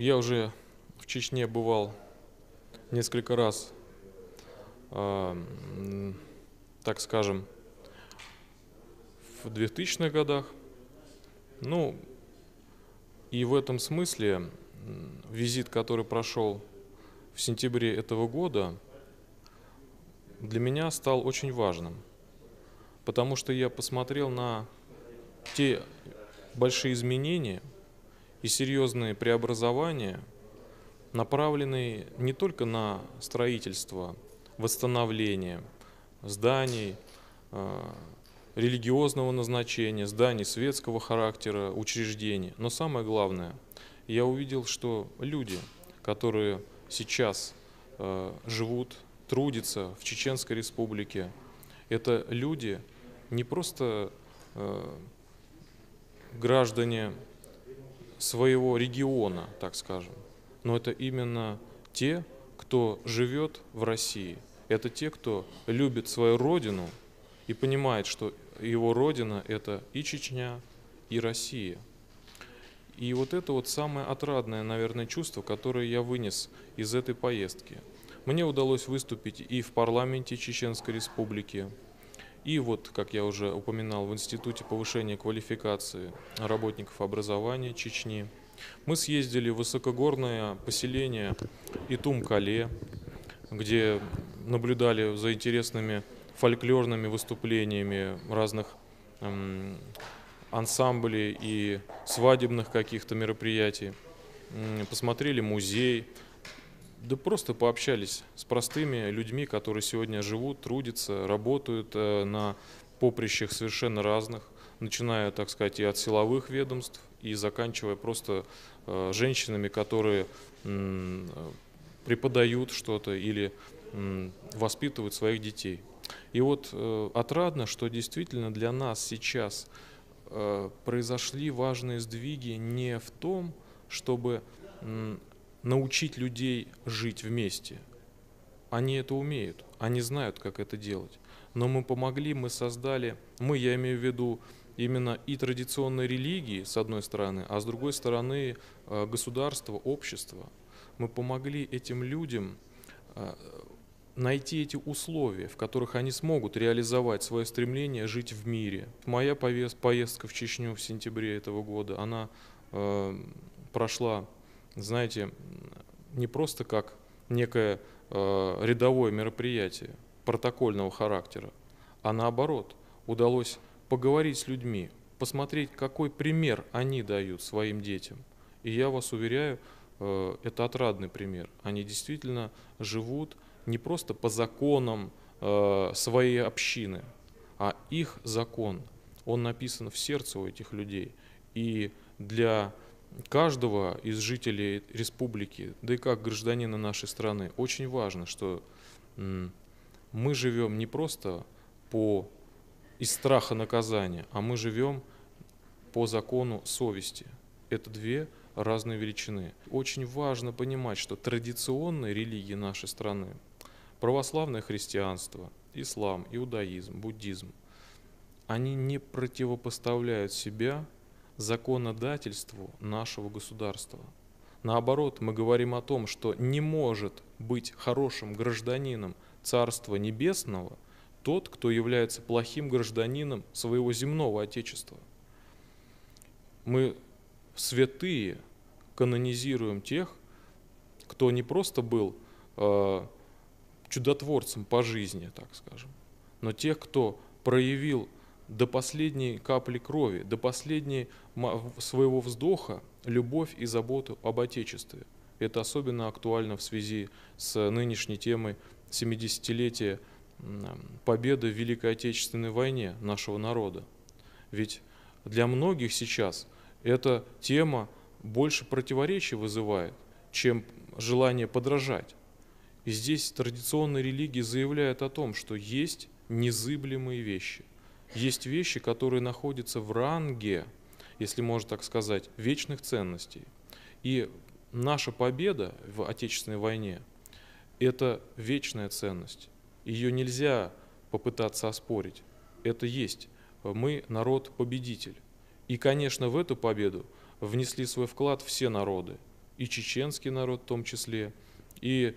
Я уже в Чечне бывал несколько раз, так скажем, в 2000-х годах. Ну, и в этом смысле визит, который прошел в сентябре этого года, для меня стал очень важным, потому что я посмотрел на те большие изменения и серьезные преобразования, направленные не только на строительство, восстановление зданий, религиозного назначения, зданий светского характера, учреждений. Но самое главное, я увидел, что люди, которые сейчас живут, трудятся в Чеченской Республике, это люди не просто граждане своего региона, так скажем, но это именно те, кто живет в России. Это те, кто любит свою родину и понимает, что его родина – это и Чечня, и Россия. И вот это вот самое отрадное, наверное, чувство, которое я вынес из этой поездки. Мне удалось выступить и в парламенте Чеченской Республики, и вот, как я уже упоминал, в Институте повышения квалификации работников образования Чечни. Мы съездили в высокогорное поселение Итум-Кале, где наблюдали за интересными фольклорными выступлениями разных ансамблей и свадебных каких-то мероприятий. Посмотрели музей, да просто пообщались с простыми людьми, которые сегодня живут, трудятся, работают на поприщах совершенно разных, начиная, так сказать, и от силовых ведомств, и заканчивая просто женщинами, которые преподают что-то или воспитывают своих детей. И вот отрадно, что действительно для нас сейчас произошли важные сдвиги не в том, чтобы научить людей жить вместе. Они это умеют, они знают, как это делать. Но мы помогли, мы создали, я имею в виду именно и традиционные религии, с одной стороны, а с другой стороны государство, общество. Мы помогли этим людям найти эти условия, в которых они смогут реализовать свое стремление жить в мире. Моя поездка в Чечню в сентябре этого года, она прошла, знаете, не просто как некое рядовое мероприятие протокольного характера, а наоборот, удалось поговорить с людьми, посмотреть, какой пример они дают своим детям. И я вас уверяю, это отрадный пример. Они действительно живут не просто по законам своей общины, а их закон, он написан в сердце у этих людей. И для каждого из жителей республики, да и как гражданина нашей страны, очень важно, что мы живем не просто из страха наказания, а мы живем по закону совести. Это две разные величины. Очень важно понимать, что традиционные религии нашей страны, православное христианство, ислам, иудаизм, буддизм, они не противопоставляют себя законодательству нашего государства. Наоборот, мы говорим о том, что не может быть хорошим гражданином Царства Небесного тот, кто является плохим гражданином своего земного Отечества. Мы святые канонизируем тех, кто не просто был чудотворцем по жизни, так скажем, но тех, кто проявил до последней капли крови, до последней своего вздоха любовь и заботу об Отечестве. Это особенно актуально в связи с нынешней темой 70-летия победы в Великой Отечественной войне нашего народа. Ведь для многих сейчас эта тема больше противоречий вызывает, чем желание подражать. И здесь традиционные религии заявляют о том, что есть незыблемые вещи. Есть вещи, которые находятся в ранге, если можно так сказать, вечных ценностей. И наша победа в Отечественной войне – это вечная ценность. Ее нельзя попытаться оспорить. Это есть. Мы народ-победитель. И, конечно, в эту победу внесли свой вклад все народы. и чеченский народ в том числе, и,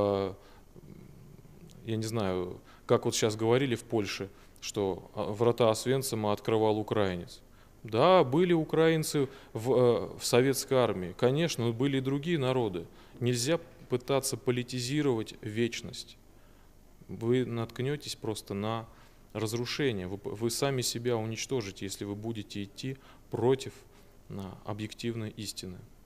я не знаю, как вот сейчас говорили в Польше, что врата Освенцима открывал украинец. Да, были украинцы в советской армии, конечно, но были и другие народы. Нельзя пытаться политизировать вечность. Вы наткнетесь просто на разрушение. Вы сами себя уничтожите, если вы будете идти против объективной истины.